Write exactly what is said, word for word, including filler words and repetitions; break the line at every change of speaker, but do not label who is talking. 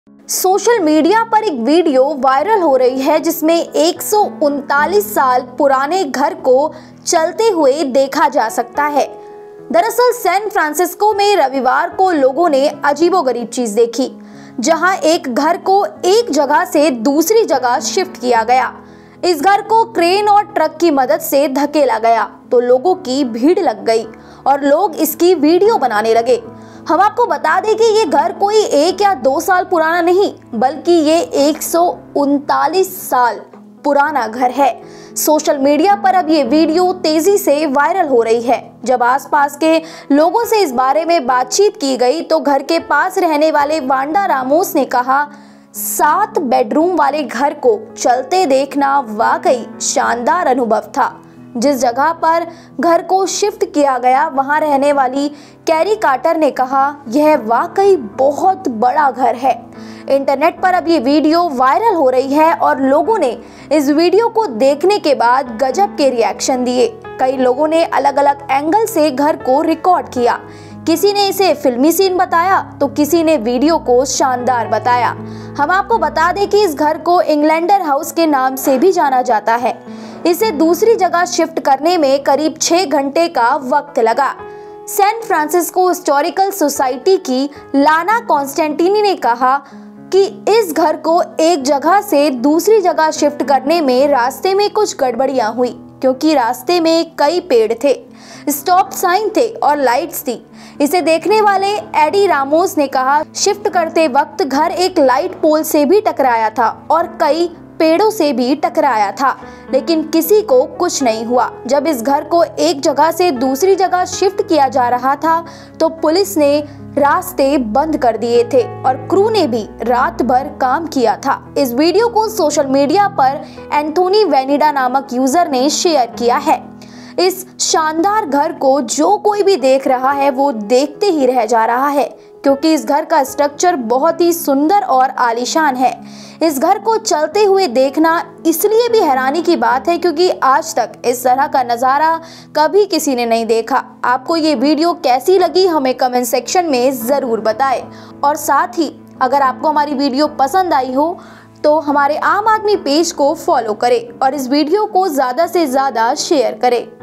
Social media पर एक video viral हो रही है जिसमें एक सौ उनतालीस साल पुराने घर को चलते हुए देखा जा सकता है। दरअसल सैन फ्रांसिस्को में रविवार को लोगों ने अजीबोगरीब चीज देखी, जहां एक घर को एक जगह से दूसरी जगह शिफ्ट किया गया। इस घर को क्रेन और ट्रक की मदद से धकेला गया तो लोगों की भीड़ लग गई और लोग इसकी वीडियो बनाने लगे। हम आपको बता दें कि ये घर कोई एक या दो साल पुराना नहीं, बल्कि ये एक सौ उनतालीस साल पुराना घर है। सोशल मीडिया पर अब ये वीडियो तेजी से वायरल हो रही है। जब आसपास के लोगों से इस बारे में बातचीत की गई तो घर के पास रहने वाले वांडा रामोस ने कहा, सात बेडरूम वाले घर को चलते देखना वाकई शानदार अनुभव था। जिस जगह पर घर को शिफ्ट किया गया वहां रहने वाली कैरी कार्टर ने कहा, यह वाकई बहुत बड़ा घर है। इंटरनेट पर अब ये वीडियो वायरल हो रही है और लोगों ने इस वीडियो को देखने के बाद गजब के रिएक्शन दिए। कई लोगों ने अलग अलग एंगल से घर को रिकॉर्ड किया। किसी ने इसे फिल्मी सीन बताया तो किसी ने वीडियो को शानदार बताया। हम आपको बता दें कि इस घर को इंग्लैंडर हाउस के नाम से भी जाना जाता है। इसे दूसरी जगह शिफ्ट करने में करीब छह घंटे का वक्त लगा। सैन फ्रांसिस्को हिस्टोरिकल सोसाइटी की लाना कॉन्स्टेंटिनी ने कहा कि इस घर को एक जगह से दूसरी जगह शिफ्ट करने में रास्ते में कुछ गड़बड़ियां हुई, क्योंकि रास्ते में कई पेड़ थे, स्टॉप साइन थे और लाइट्स थी। इसे देखने वाले एडी रामोस ने कहा, शिफ्ट करते वक्त घर एक लाइट पोल से भी टकराया था और कई पेड़ों से भी टकराया था, लेकिन किसी को कुछ नहीं हुआ। जब इस घर को एक जगह से दूसरी जगह शिफ्ट किया जा रहा था तो पुलिस ने रास्ते बंद कर दिए थे और क्रू ने भी रात भर काम किया था। इस वीडियो को सोशल मीडिया पर एंथोनी वेनिडा नामक यूजर ने शेयर किया है। इस शानदार घर को जो कोई भी देख रहा है वो देखते ही रह जा रहा है, क्योंकि इस घर का स्ट्रक्चर बहुत ही सुंदर और आलीशान है। इस घर को चलते हुए देखना इसलिए भी हैरानी की बात है क्योंकि आज तक इस तरह का नज़ारा कभी किसी ने नहीं देखा। आपको ये वीडियो कैसी लगी हमें कमेंट सेक्शन में ज़रूर बताएं और साथ ही अगर आपको हमारी वीडियो पसंद आई हो तो हमारे आम आदमी पेज को फॉलो करें और इस वीडियो को ज़्यादा से ज़्यादा शेयर करें।